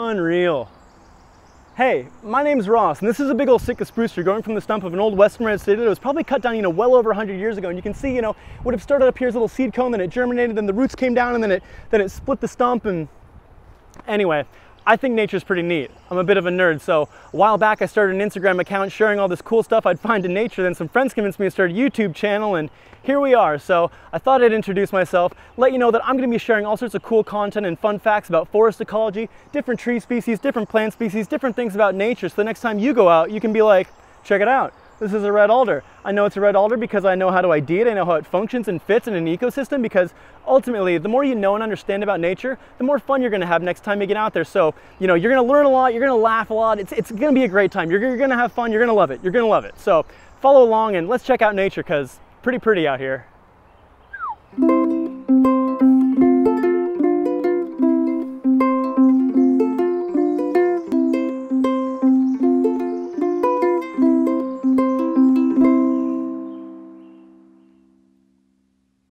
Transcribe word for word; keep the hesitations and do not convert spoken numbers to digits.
Unreal. Hey, my name's Ross, and this is a big old Sitka spruce tree growing from the stump of an old western red cedar that was probably cut down, you know, well over one hundred years ago. And you can see, you know, would have started up here as a little seed cone, then it germinated, then the roots came down, and then it then it split the stump. And anyway, I think nature's pretty neat. I'm a bit of a nerd, so a while back I started an Instagram account sharing all this cool stuff I'd find in nature. Then some friends convinced me to start a YouTube channel, and here we are. So I thought I'd introduce myself, let you know that I'm going to be sharing all sorts of cool content and fun facts about forest ecology, different tree species, different plant species, different things about nature. So the next time you go out, you can be like, check it out. This is a red alder. I know it's a red alder because I know how to I D it. I know how it functions and fits in an ecosystem, because ultimately, the more you know and understand about nature, the more fun you're gonna have next time you get out there. So, you know, you're gonna learn a lot, you're gonna laugh a lot. It's, it's gonna be a great time. You're, you're gonna have fun, you're gonna love it. You're gonna love it. So follow along and let's check out nature, because pretty pretty out here.